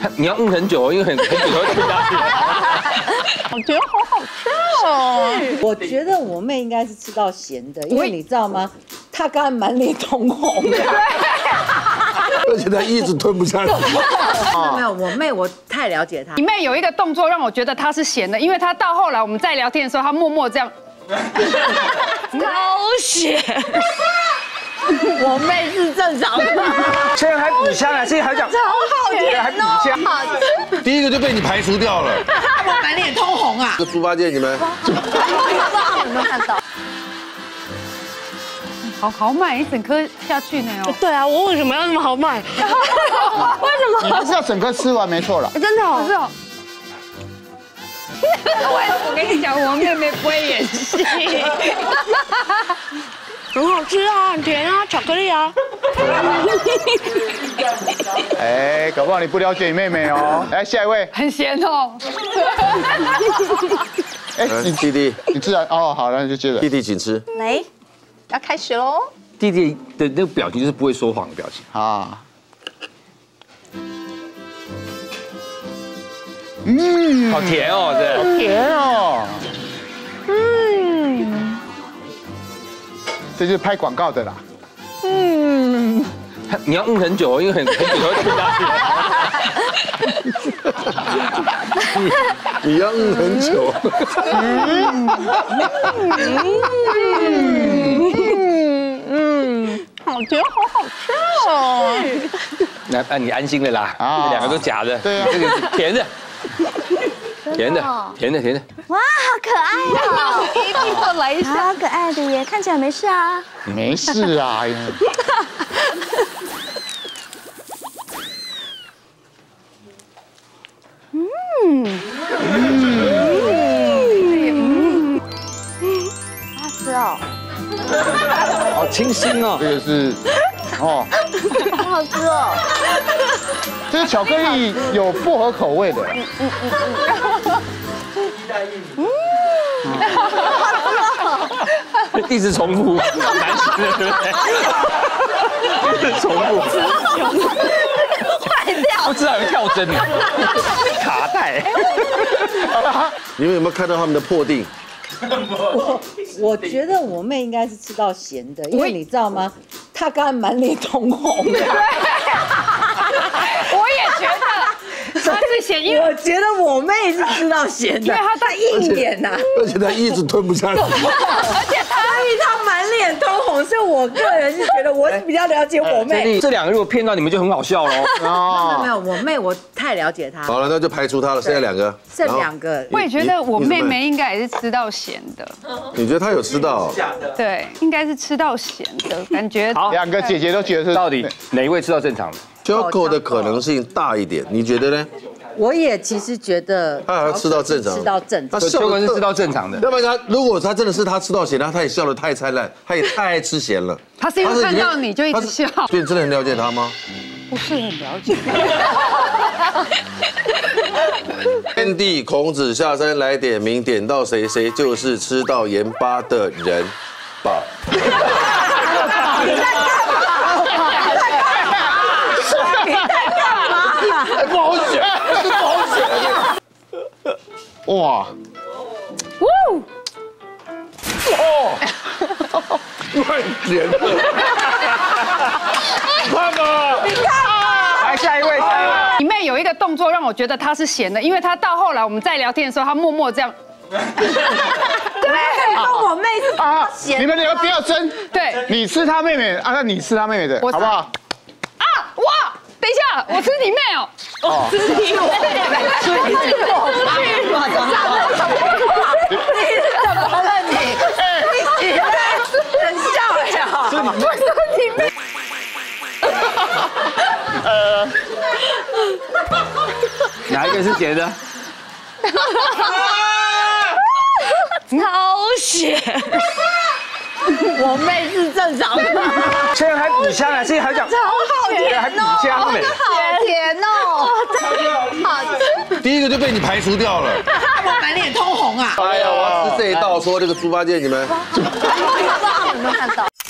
你要很久，因为很久才会吃下去。 我觉得好好吃哦。 我觉得我妹应该是吃到咸的，因为你知道吗？她刚才满脸通红的， 而且她一直吞不下去。 没有，我妹我太了解她。 你妹有一个动作让我觉得她是咸的，因为她到后来我们在聊天的时候，她默默这样，超咸。 我妹是正常的， 现在还补香啊，现在还讲超好甜还补香。 第一个就被你排除掉了。 我满脸通红啊！ 这个猪八戒你们， 有没有看到？ 好买一整颗下去呢哦。 对啊，我为什么要那么好买？为什你还是要整颗吃完没错了。 么？真的哦， 是哦。我跟你讲，我妹妹不会演戏。 很好吃啊，很甜啊，巧克力啊。 哎，搞不好你不了解你妹妹哦。来，下一位。 很咸哦。 哎， 弟弟， 你自然哦，好，那就接着。 弟弟请吃。 来，要开始喽。 弟弟的那个表情就是不会说谎的表情。 啊。 好甜哦，这。 甜哦。这就是拍广告的啦。 你要很久，因为很久才会吃下去。 你要很久。 我觉得好好吃哦。 那你安心了啦，这两个都假的。 对啊， 这个是甜的。甜的，甜的，甜的。 哇，好可爱哦！ 一定要来一下。 好可爱的耶，看起来没事啊。 没事啊。 好吃哦， 好清新哦。 这个是，哦， 好好吃哦。 这是巧克力有薄荷口味的。 一直重复，难吃，对不对？一直重复， 坏掉。 不知道有跳针呢，卡带。 你们有没有看到他们的破腚？ 我觉得我妹应该是吃到咸的，因为你知道吗？她刚才满脸通红的。 我也觉得她是咸，因为我觉得我妹是吃到咸的，因为她在硬演呐， 而且她一直吞不下去。 而且她满脸通红，所以我个人是觉得我比较了解我妹。 这两个如果骗到你们就很好笑喽。 没有，我妹我太了解她。 好了，那就排除她了，剩下两个。 剩两个。 我也觉得我妹妹应该也是吃到咸的。 你觉得她有吃到？ 对，应该是吃到咸的感觉。 好， 两个姐姐都觉得是。 到底哪一位吃到正常的？ Choco 的可能性大一点，你觉得呢？ 我也其实觉得他好像吃到正常， 吃到正常。 Choco是吃到正常的。 要不然如果他真的是他吃到咸，他也笑得太灿烂，他也太爱吃咸了。 他是因为看到你就一直笑。 所以你真的很了解他吗？ 不是很了解。 天帝孔子下山来点名，点到谁谁就是吃到盐巴的人吧。不好选，不好选。 哇！ 哦，太甜了。你看吧， 你看，来下一位，下一位。里面有一个动作让我觉得他是咸的，因为他到后来我们在聊天的时候，他默默这样。对， 我妹是咸。 你们两个不要争。 对， 你吃他妹妹啊，那你吃他妹妹的，好不好？ 啊！哇！等一下，我吃你妹哦！哦，吃你妹！吃你妹！ 怎么了你？你很笑呀！ 我说你妹。 哪一个是咸的？ 超咸。 我妹是正常的， 现在还补香啊，现在还讲超好甜还补香呢， 好甜哦！好吃。 第一个就被你排除掉了。 我满脸通红啊！ 哎呀，我要吃这一道，说这个猪八戒你们。 有没有看到？